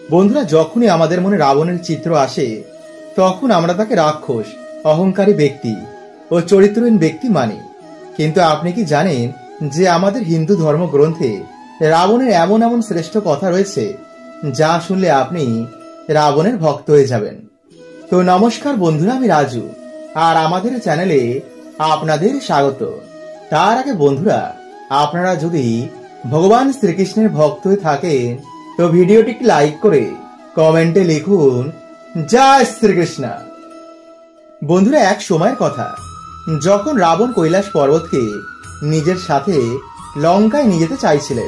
বন্ধুরা, যখনই আমাদের মনে রাবণের চিত্র আসে তখন আমরা তাকে রাক্ষস, অহংকারী ব্যক্তি ও চরিত্রহীন ব্যক্তি মানি। কিন্তু আপনি কি জানেন যে আমাদের হিন্দু ধর্মগ্রন্থে রাবণের এমন এমন শ্রেষ্ঠ কথা রয়েছে যা শুনলে আপনি রাবণের ভক্ত হয়ে যাবেন। তো নমস্কার বন্ধুরা, আমি রাজু আর আমাদের চ্যানেলে আপনাদের স্বাগত। তার আগে বন্ধুরা, আপনারা যদি ভগবান শ্রীকৃষ্ণের ভক্ত হয়ে থাকেন তো ভিডিওটি লাইক করে কমেন্টে লিখুন জয় শ্রীকৃষ্ণ। বন্ধুরা, এক সময়ের কথা, যখন রাবণ কৈলাস পর্বতকে নিজের সাথে লঙ্কায় নিয়ে যেতে চাইছিলেন,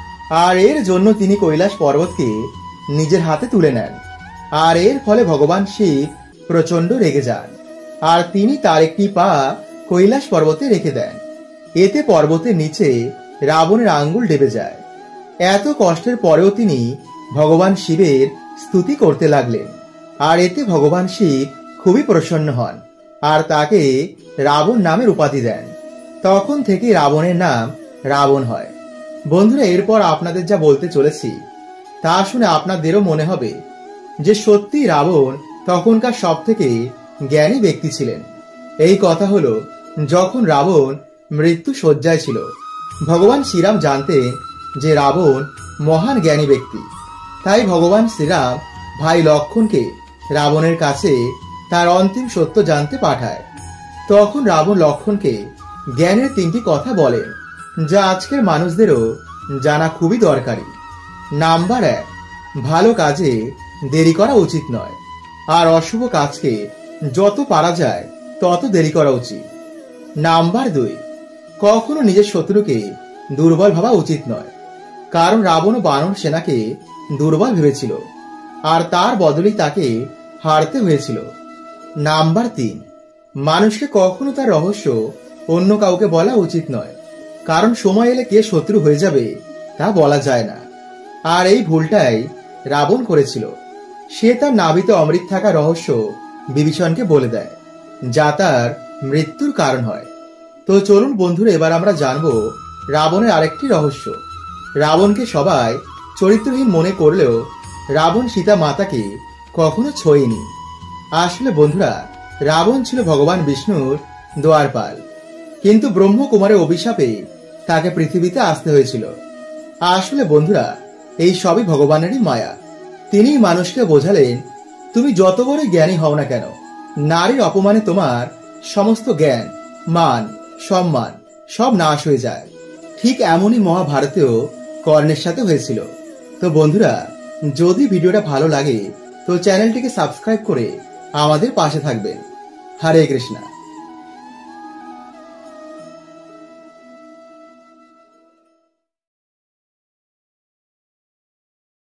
আর এর জন্য তিনি কৈলাস পর্বতকে নিজের হাতে তুলে নেন। আর এর ফলে ভগবান শিব প্রচন্ড রেগে যান আর তিনি তার একটি পা কৈলাস পর্বতে রেখে দেন। এতে পর্বতের নিচে রাবণের আঙ্গুল ডেবে যায়। এত কষ্টের পরেও তিনি ভগবান শিবের স্তুতি করতে লাগলেন, আর এতে ভগবান শিব খুবই প্রসন্ন হন আর তাকে রাবণ নামের উপাধি দেন। তখন থেকে রাবণের নাম রাবণ হয়। বন্ধুরা, এরপর আপনাদের যা বলতে চলেছি তা শুনে আপনাদেরও মনে হবে যে সত্যি রাবণ তখনকার সব থেকে জ্ঞানী ব্যক্তি ছিলেন। এই কথা হলো, যখন রাবণ মৃত্যু শয্যায় ছিল, ভগবান শ্রীরাম জানতেন যে রাবণ মহান জ্ঞানী ব্যক্তি। তাই ভগবান শ্রীরাম ভাই লক্ষণকে রাবণের কাছে তার অন্তিম সত্য জানতে পাঠায়। তখন রাবণ লক্ষণকে জ্ঞানের তিনটি কথা বলেন যা আজকের মানুষদেরও জানা খুবই দরকারি। নাম্বার 1, ভালো কাজে দেরি করা উচিত নয়, আর অশুভ কাজকে যত পারা যায় তত দেরি করা উচিত। নাম্বার 2, কখনো নিজের শত্রুকে দুর্বল ভাবা উচিত নয়, কারণ রাবণ ও বানর সেনাকে দুর্বল ভেবেছিল আর তার বদলেই তাকে হারতে হয়েছিল। নাম্বার 3, মানুষকে কখনো তার রহস্য অন্য কাউকে বলা উচিত নয়, কারণ সময় এলে কে শত্রু হয়ে যাবে তা বলা যায় না। আর এই ভুলটাই রাবণ করেছিল। সে তার নাভিতে অমৃত থাকা রহস্য বিভীষণকে বলে দেয়, যা তার মৃত্যুর কারণ হয়। তো চলুন বন্ধুরা, এবার আমরা জানবো রাবণের আরেকটি রহস্য। রাবণকে সবাই চরিত্রহীন মনে করলেও রাবণ সীতা মাতাকে কখনো ছোঁয়নি। আসলে বন্ধুরা, রাবণ ছিল ভগবান বিষ্ণুর দ্বারপাল, কিন্তু ব্রহ্মকুমারের অভিশাপে তাকে পৃথিবীতে আসতে হয়েছিল। আসলে বন্ধুরা, এই সবই ভগবানেরই মায়া। তিনি মানুষকে বোঝালেন, তুমি যত বড় জ্ঞানী হও না কেন, নারীর অপমানে তোমার সমস্ত জ্ঞান, মান, সম্মান সব নাশ হয়ে যায়। ঠিক এমনই মহাভারতেও কর্ণের সাথে হয়েছিল। তো বন্ধুরা, যদি ভিডিওটা ভালো লাগে তো চ্যানেলটিকে সাবস্ক্রাইব করে আমাদের পাশে থাকবেন। হরে কৃষ্ণা।